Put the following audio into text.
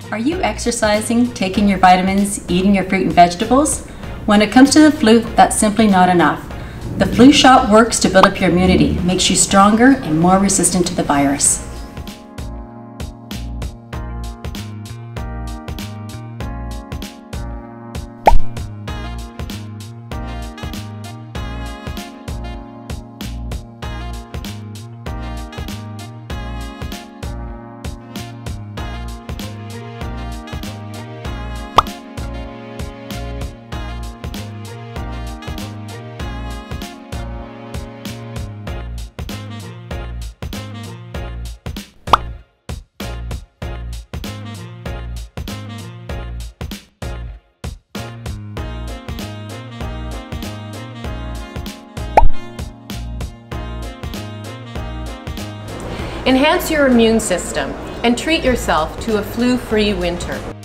Are you exercising, taking your vitamins, eating your fruit and vegetables? When it comes to the flu, that's simply not enough. The flu shot works to build up your immunity, makes you stronger and more resistant to the virus. Enhance your immune system and treat yourself to a flu-free winter.